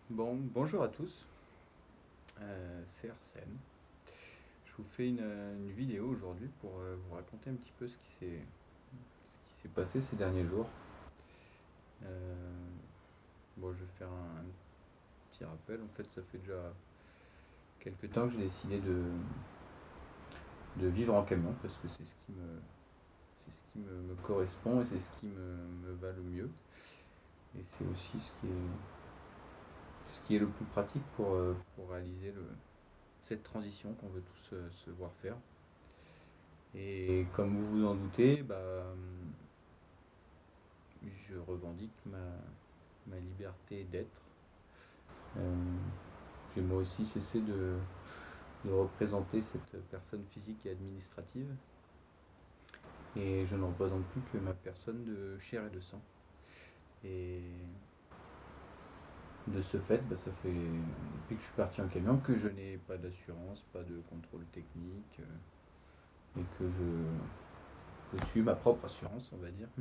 Bonjour à tous, c'est Arsène. Je vous fais une vidéo aujourd'hui pour vous raconter un petit peu ce qui s'est passé ces derniers jours. Euh, je vais faire un petit rappel. En fait, ça fait déjà quelques temps que j'ai décidé de vivre en camion parce que c'est ce qui me correspond et c'est ce qui me va le mieux. Et c'est aussi ce qui est le plus pratique pour réaliser cette transition qu'on veut tous se voir faire. Et comme vous vous en doutez, je revendique ma liberté d'être. Euh, j'ai moi aussi cessé de représenter cette personne physique et administrative. Et je ne représente plus que ma personne de chair et de sang. Et de ce fait, ça fait depuis que je suis parti en camion que je n'ai pas d'assurance, pas de contrôle technique, et que je suis ma propre assurance, on va dire.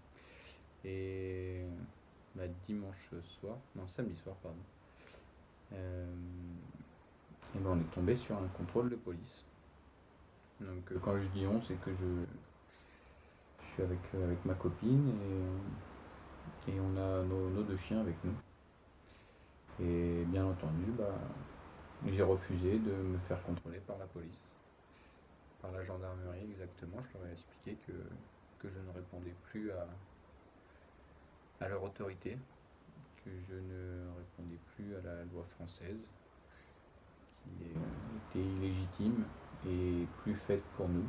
Et dimanche soir, non samedi soir, pardon, euh, et on est tombé sur un contrôle de police. Donc quand je dis on, c'est que je suis avec ma copine et on a nos deux chiens avec nous. Et bien entendu, j'ai refusé de me faire contrôler par la police, par la gendarmerie exactement. Je leur ai expliqué que je ne répondais plus à leur autorité, que je ne répondais plus à la loi française, qui était illégitime et plus faite pour nous.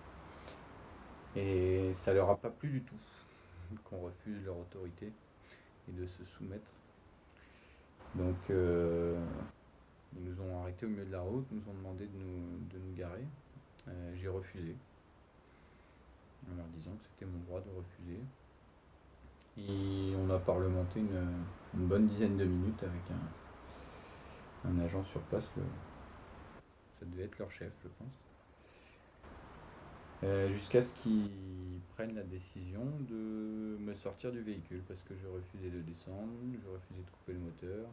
Et ça leur a pas plu du tout qu'on refuse leur autorité et de se soumettre. Donc ils nous ont arrêtés au milieu de la route, nous ont demandé de nous garer. J'ai refusé en leur disant que c'était mon droit de refuser. Et on a parlementé une bonne dizaine de minutes avec un agent sur place. Ça devait être leur chef, je pense. Jusqu'à ce qu'ils prennent la décision de me sortir du véhicule parce que je refusais de descendre, je refusais de couper le moteur.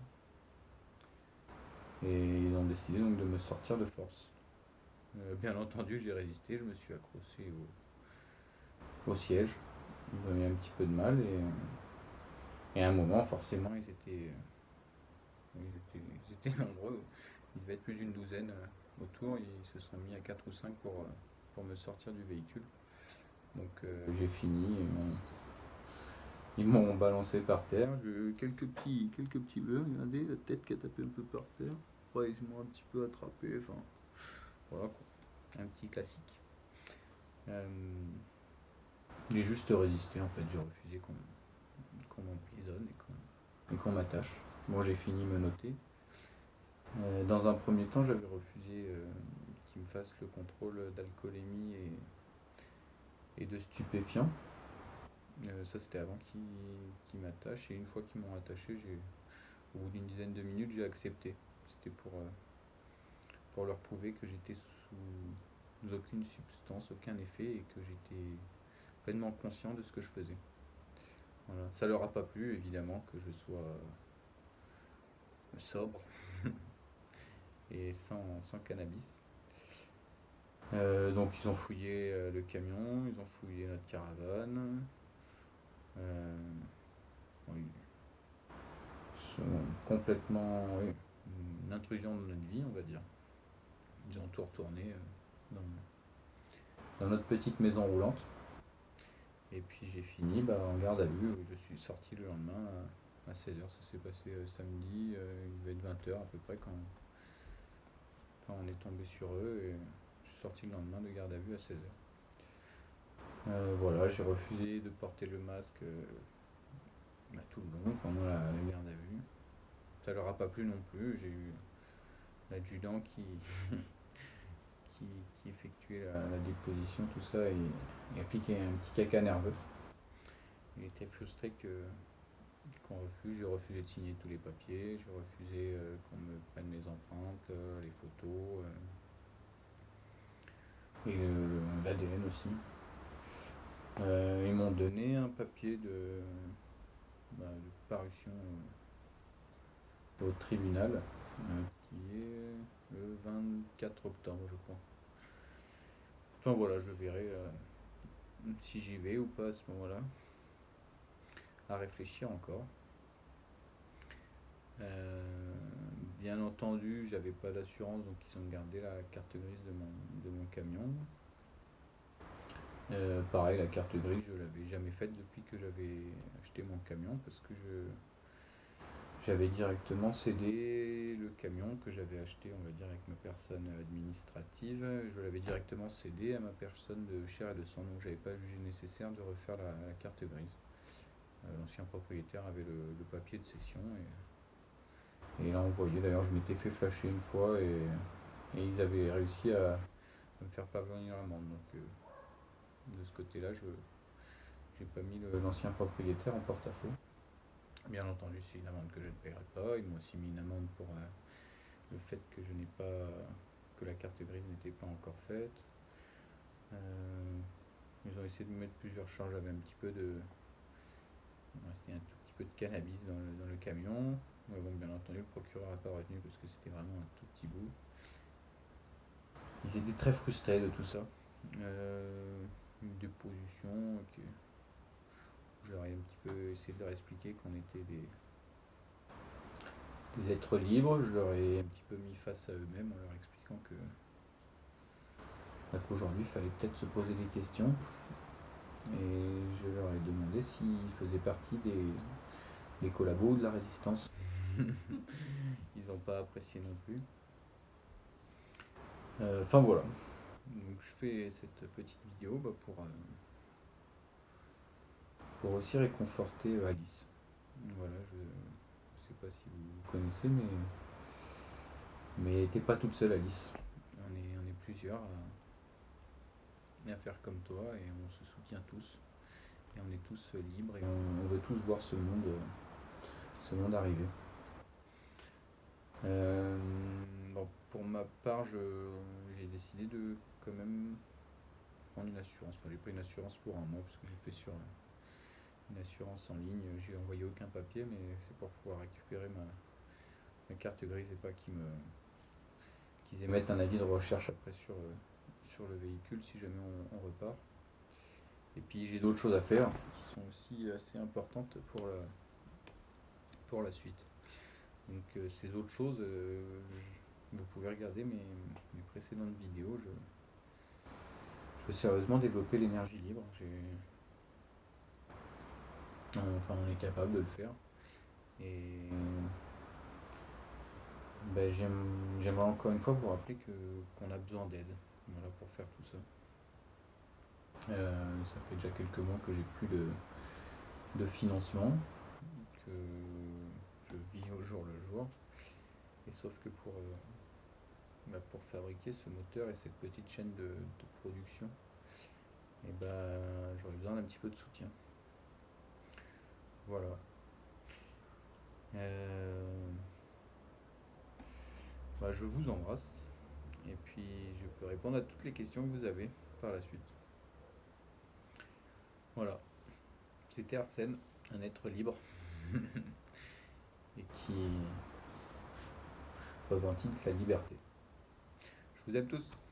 Et ils ont décidé donc de me sortir de force. Bien entendu, j'ai résisté, je me suis accroché au siège. Ils ont eu un petit peu de mal et à un moment, forcément, ils étaient nombreux. Il devait être plus d'une douzaine autour. Ils se sont mis à 4 ou 5 pour me sortir du véhicule. Donc j'ai fini. Ils m'ont balancé par terre. J'ai eu quelques petits bleus. Regardez la tête qui a tapé un peu par terre. Après, ils m'ont un petit peu attrapé. Enfin, voilà quoi. Un petit classique. Euh, j'ai juste résisté en fait. J'ai refusé qu'on m'emprisonne et qu'on m'attache. Bon, j'ai fini me noter. Dans un premier temps, j'avais refusé qu'ils me fassent le contrôle d'alcoolémie et de stupéfiants. Ça, c'était avant qu'ils m'attachent. Et une fois qu'ils m'ont attaché, au bout d'une dizaine de minutes, j'ai accepté. C'était pour leur prouver que j'étais sous aucune substance, aucun effet, et que j'étais pleinement conscient de ce que je faisais. Voilà. Ça leur a pas plu, évidemment, que je sois sobre et sans cannabis. Donc ils ont fouillé le camion, ils ont fouillé notre caravane. Euh, oui, sont complètement, oui, une intrusion dans notre vie, on va dire. Ils ont tout retourné dans notre petite maison roulante. Et puis j'ai fini en garde à vue. Je suis sorti le lendemain à 16h. Ça s'est passé samedi. Il devait être 20h à peu près quand on est tombé sur eux. Et je suis sorti le lendemain de garde à vue à 16h. Voilà, j'ai refusé de porter le masque tout le long pendant la garde à vue. Ça leur a pas plu non plus. J'ai eu l'adjudant qui, qui effectuait la déposition, tout ça, et appliquait un petit caca nerveux. Il était frustré qu'on refuse. J'ai refusé de signer tous les papiers, j'ai refusé qu'on me prenne mes empreintes, les photos, et l'ADN aussi. Ils m'ont donné un papier de parution au tribunal, qui est le 24 octobre, je crois. Enfin voilà, je verrai si j'y vais ou pas à ce moment-là. À réfléchir encore. Bien entendu, j'avais pas d'assurance, donc ils ont gardé la carte grise de mon camion. Pareil, la carte grise, je l'avais jamais faite depuis que j'avais acheté mon camion, parce que j'avais directement cédé le camion que j'avais acheté, on va dire, avec ma personne administrative. Je l'avais directement cédé à ma personne de chair et de sang, donc j'avais pas jugé nécessaire de refaire la carte grise. L'ancien propriétaire avait le papier de cession et il a envoyé. D'ailleurs, je m'étais fait flasher une fois et ils avaient réussi à me faire parvenir l'amende. Donc, de ce côté-là, je n'ai pas mis l'ancien propriétaire en porte-à-faux. Bien entendu, c'est une amende que je ne paierai pas. Ils m'ont aussi mis une amende pour le fait que je n'ai pas que la carte grise n'était pas encore faite. Ils ont essayé de me mettre plusieurs charges. J'avais un petit peu de il restait un tout petit peu de cannabis dans le camion. Mais bon, bien entendu, le procureur n'a pas retenu parce que c'était vraiment un tout petit bout. Ils étaient très frustrés de tout ça. Une déposition que j'aurais un petit peu essayé de leur expliquer qu'on était des êtres libres. Je leur ai un petit peu mis face à eux-mêmes en leur expliquant qu'aujourd'hui il fallait peut-être se poser des questions. Et je leur ai demandé s'ils faisaient partie des collabos de la résistance. Ils n'ont pas apprécié non plus. Enfin voilà. Donc je fais cette petite vidéo pour aussi réconforter Alice. Voilà, je sais pas si vous connaissez, mais t'es pas toute seule, Alice. On est plusieurs à faire comme toi et on se soutient tous. Et on est tous libres et on veut tous voir ce monde arriver. Bon, pour ma part, j'ai décidé de quand même prendre une assurance. Enfin, j'ai pas une assurance pour un mois parce que j'ai fait sur une assurance en ligne. J'ai envoyé aucun papier, mais c'est pour pouvoir récupérer ma carte grise et pas qu'ils émettent un avis de recherche après sur le véhicule si jamais on repart. Et puis j'ai d'autres choses à faire qui sont aussi assez importantes pour la suite. Donc ces autres choses, vous pouvez regarder mes précédentes vidéos. Je veux sérieusement développer l'énergie libre. Enfin, on est capable de le faire. Et ben, j'aimerais encore une fois vous rappeler qu'on a besoin d'aide, voilà, pour faire tout ça. Ça fait déjà quelques mois que j'ai plus de financement, que je vis au jour le jour. Et sauf que pour fabriquer ce moteur et cette petite chaîne de production, et j'aurais besoin d'un petit peu de soutien. Voilà. Je vous embrasse et puis je peux répondre à toutes les questions que vous avez par la suite. Voilà. C'était Arsène, un être libre et qui revendique la liberté. Je vous aime tous.